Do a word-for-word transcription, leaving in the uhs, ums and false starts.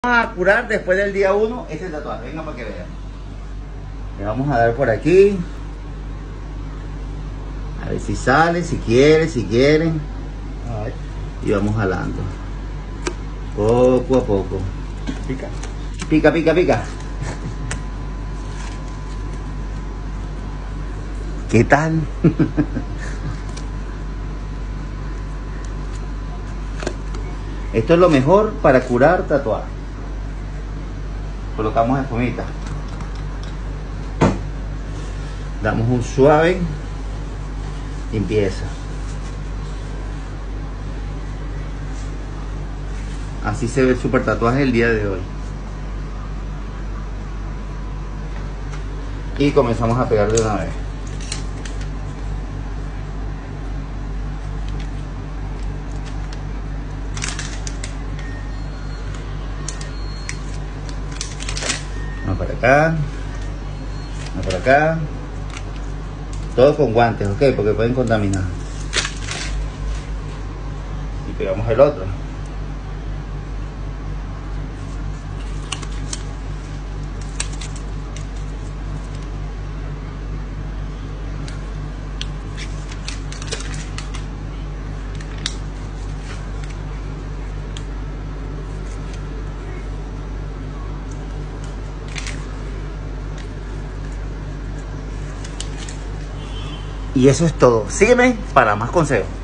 Vamos a curar después del día uno este tatuaje. Venga para que vean. Le vamos a dar por aquí. A ver si sale, si quiere, si quieren. Ay. Y vamos jalando. Poco a poco. Pica. Pica, pica, pica. ¿Qué tal? Esto es lo mejor para curar tatuajes. Colocamos espumita. Damos un suave limpieza. Así se ve el super tatuaje el día de hoy. Y comenzamos a pegar de una vez. Vamos para acá. Vamos para acá. Todo con guantes, ok, porque pueden contaminar. Y pegamos el otro. Y eso es todo. Sígueme para más consejos.